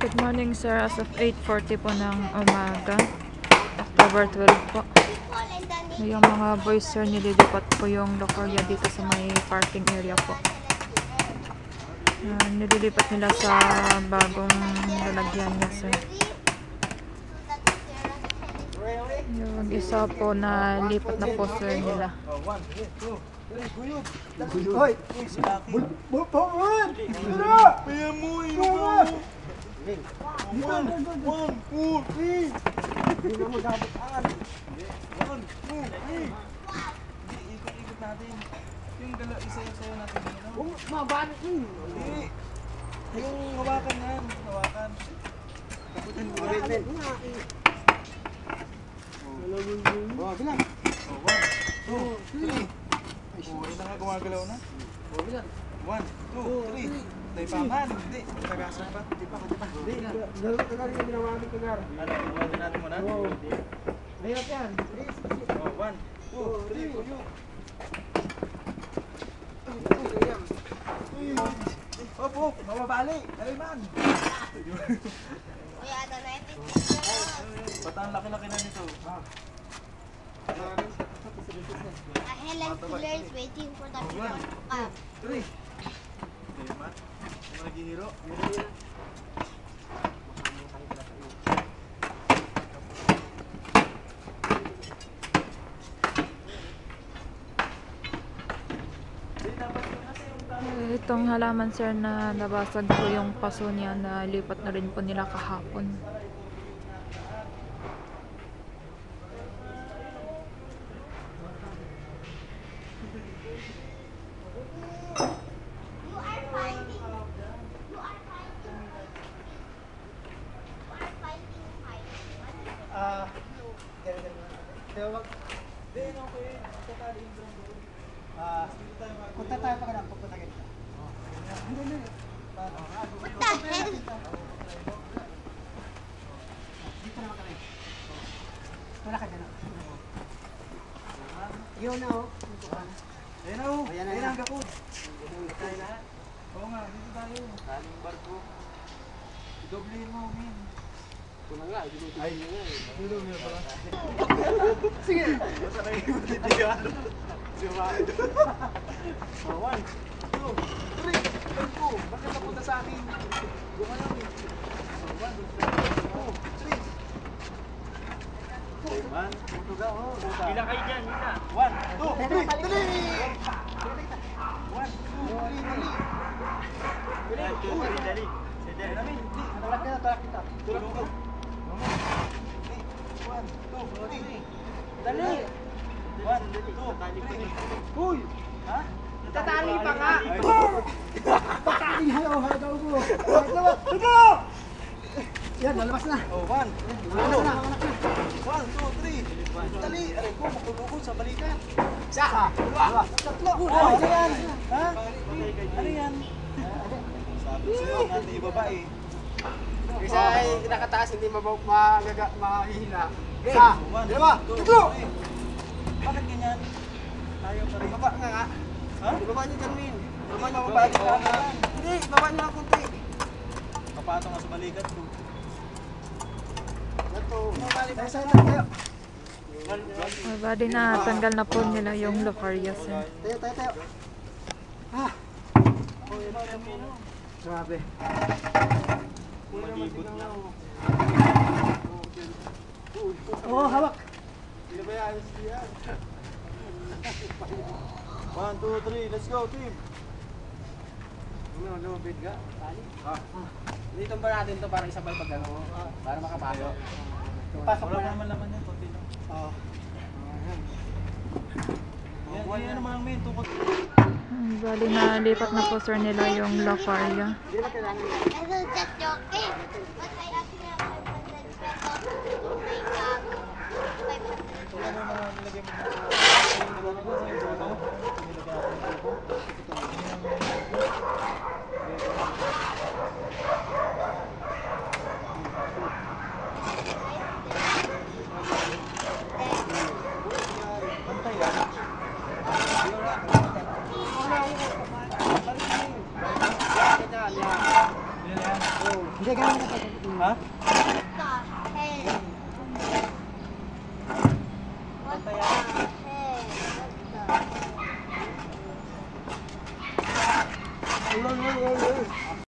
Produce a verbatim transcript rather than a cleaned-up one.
Good morning sir, as of eight forty po ng umaga, October twelve po. Yung mga boys sir, nililipat po yung Locaria dito sa may parking area po. Uh, nililipat nila sa bagong lalagyan niya sir. Yung isa po na lipat na po sir nila. Hoy! Bulpon! Tira! Kaya mo, One, one, two, three! Hindi na mo dabataan. One, two, three! Ikot-ikot natin. Yung gala, isayo-sayo natin. Oh, mabanat yun. Hindi. Yung hawakan yan. Hawakan. Kaputin mo. Wait, wait. Oh, bilang. Oh, one, two, three. Oh, ito nga gumagalaw na. Oh, bilang. One, two, three. Tayo pa man. Hindi. Tagasan pa. Hindi pa, hindi pa. Hindi. Lalo ka nga rin yung ginawa namin kagar. Ano, iwanan natin muna? Oo. Mahirap yan. Oh, one, two, three. Hop, hop. Mababali. Daliman. Kuya, ano na ito? Batang laki-laki na nito. Ah. Helen Fuller is waiting for the pickup. Ah. Three. Okay, man. Yung naghihiro. Itong halaman sir na nabasag po yung paso niya, na lipat na rin po nila kahapon. Ah, tawag. Then okay, tatali yung drone doon. Ah, punta tayo pa kana, pupunta kita. Hindi, hindi. What the hell? Dito naman kami. Wala ka dyan. Yun na oh. Ayan na oh. Ayan na ang gakod. Tayo lahat. Oo nga, dito tayo. Kaling barko. Idoblehin mo, min. Ito na nga, ay, dito nga pala. Sige! Basta na yung titigan. One, two, three! Barko! Bakit napunta sa akin? Gumayaw eh. One, two, three! One, two, ga, oh. Bila kayo dyan, bila. One, two, three! Dali! One, two, three, dali! Dali, dali, dali. Dali namin. Tulak kita, tulak kita. Tulak ko. One, two, three. Dali! One, two, three. Uy! Ha? Tatali pa nga! Tatali nga ako, hagaw ko. Ito! Yan, lalabas na. Oh, one. Ano? One, two, three. Dali! Aray ko, makulugod sa balikan. Isa! Dua! Tatlo! Oh, ano yan? Ha? Ano yan? Sabi sa'yo, natin ibaba eh. Kasi ay nakataas, hindi mahihila. Isa! Dalawa! Tatlo! Bakit ganyan? Tayo pa rin. Baba nga nga. Ha? Ibaba niyo dyan, Min. Baba niyo mababa ito ka na. Hindi, baba niyo lang kunti. Kapatong nga sa balikat ko. Ito. Tayo sa'yo tayo. Uh, bali na tanggal na po nila yung Locaria sir. Tayo, tayo, tayo. Ah! Grabe. Malibot na. Oo, oh, hawak. Hindi ba yan? One, two, three, let's go team! Ano, lumabit ka? Tali? Ah. Dito ba natin to para isabay pag ano? Para makapasok. Pasok Wala mo na. naman laman yan, konti lang. Oo. Yan, yan naman ang main, tukot. Um, bali na lipat na po sir nila yung Locaria. Hindi na kailangan. I was just joking. But I actually have five hundred pesos to make up five hundred. Wala naman mga nilagay mo. Nilagay mo sa iso, no? Nilagay natin yung tuko. Bantay yan. Hindi ka naman natin. Ha? What the hell? What the hell? What the Ulo, ulo, ulo.